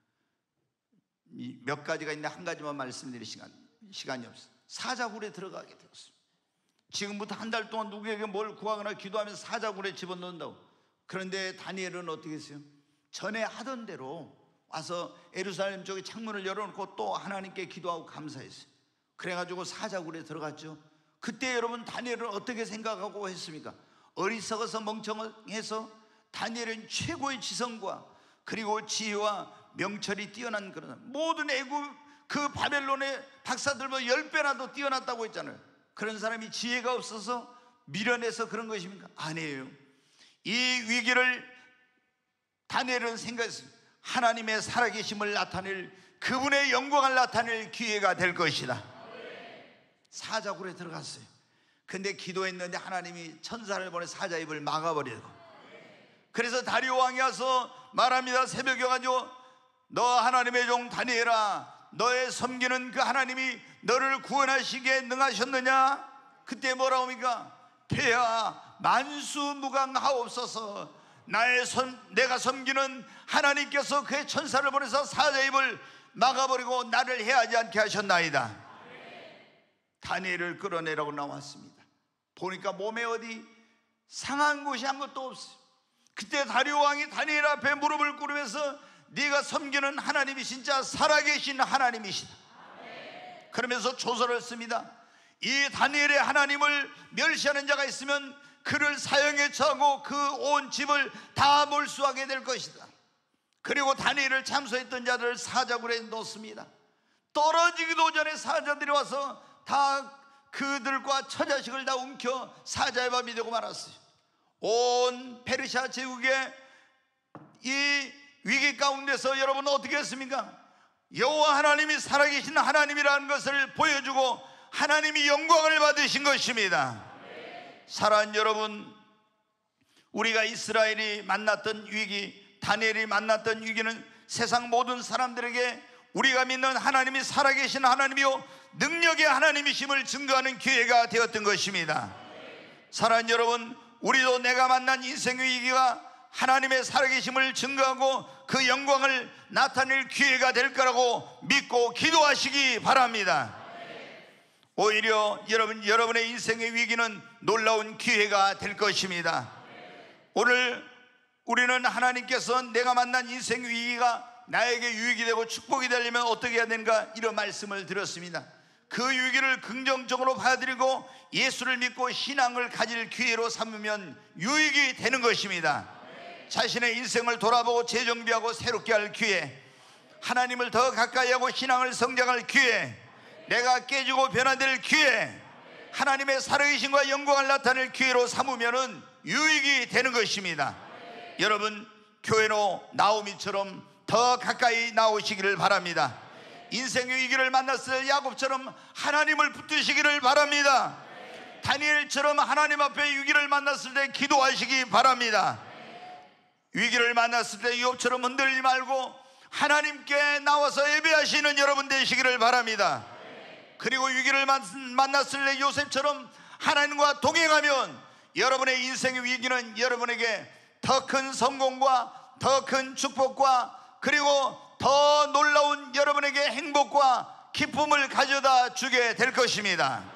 몇 가지가 있는데 한 가지만 말씀드릴 시간, 시간이 없어요. 사자굴에 들어가게 되었습니다. 지금부터 한 달 동안 누구에게 뭘 구하거나 기도하면서 사자굴에 집어넣는다고. 그런데 다니엘은 어떻게 했어요? 전에 하던 대로 와서 예루살렘 쪽에 창문을 열어놓고 또 하나님께 기도하고 감사했어요. 그래가지고 사자굴에 들어갔죠. 그때 여러분, 다니엘은 어떻게 생각하고 했습니까? 어리석어서 멍청해서 다니엘은 최고의 지성과 그리고 지혜와 명철이 뛰어난 그런 사람, 모든 애굽 그 바벨론의 박사들보다 열 배나 더 뛰어났다고 했잖아요. 그런 사람이 지혜가 없어서 미련해서 그런 것입니까? 아니에요. 이 위기를 다니엘은 생각했습니다. 하나님의 살아계심을 나타낼, 그분의 영광을 나타낼 기회가 될 것이다. 사자굴에 들어갔어요. 근데 기도했는데 하나님이 천사를 보내 사자 입을 막아버리고, 그래서 다리오 왕이 와서 말합니다. 새벽에 가지고 너 하나님의 종 다니엘아, 너의 섬기는 그 하나님이 너를 구원하시기에 능하셨느냐? 그때 뭐라고 합니까? 폐하 만수무강하옵소서. 나의 섬, 내가 섬기는 하나님께서 그의 천사를 보내서 사자 입을 막아버리고 나를 해하지 않게 하셨나이다. 다니엘을 끌어내라고 나왔습니다. 보니까 몸에 어디 상한 곳이 한 것도 없어요. 그때 다리오 왕이 다니엘 앞에 무릎을 꿇으면서 네가 섬기는 하나님이 진짜 살아계신 하나님이시다. 그러면서 조서를 씁니다. 이 다니엘의 하나님을 멸시하는 자가 있으면 그를 사형에 처하고 그 온 집을 다 몰수하게 될 것이다. 그리고 다니엘을 참소했던 자들을 사자굴에 넣습니다. 떨어지기도 전에 사자들이 와서 다 그들과 처자식을 다 움켜 사자의 밤이 되고 말았어요. 온 페르시아 제국의 이 위기 가운데서 여러분 어떻게 했습니까? 여호와 하나님이 살아계신 하나님이라는 것을 보여주고 하나님이 영광을 받으신 것입니다. 사랑하는 여러분, 우리가 이스라엘이 만났던 위기, 다니엘이 만났던 위기는 세상 모든 사람들에게 우리가 믿는 하나님이 살아계신 하나님이요 능력의 하나님이심을 증거하는 기회가 되었던 것입니다. 사랑하는 여러분, 우리도 내가 만난 인생의 위기가 하나님의 살아계심을 증거하고 그 영광을 나타낼 기회가 될 거라고 믿고 기도하시기 바랍니다. 오히려 여러분, 여러분의 인생의 위기는 놀라운 기회가 될 것입니다. 오늘 우리는 하나님께서 내가 만난 인생 위기가 나에게 유익이 되고 축복이 되려면 어떻게 해야 되는가, 이런 말씀을 드렸습니다. 그 위기를 긍정적으로 받아들이고 예수를 믿고 신앙을 가질 기회로 삼으면 유익이 되는 것입니다. 자신의 인생을 돌아보고 재정비하고 새롭게 할 기회, 하나님을 더 가까이 하고 신앙을 성장할 기회, 내가 깨지고 변화될 기회, 하나님의 살아계심과 영광을 나타낼 기회로 삼으면 유익이 되는 것입니다. 여러분, 교회로 나오미처럼 더 가까이 나오시기를 바랍니다. 인생의 위기를 만났을 야곱처럼 하나님을 붙드시기를 바랍니다. 다니엘처럼 하나님 앞에 위기를 만났을 때 기도하시기 바랍니다. 위기를 만났을 때 욥처럼 흔들리지 말고 하나님께 나와서 예배하시는 여러분 되시기를 바랍니다. 그리고 위기를 만났을 때 요셉처럼 하나님과 동행하면 여러분의 인생의 위기는 여러분에게 더 큰 성공과 더 큰 축복과 그리고 더 놀라운 여러분에게 행복과 기쁨을 가져다 주게 될 것입니다.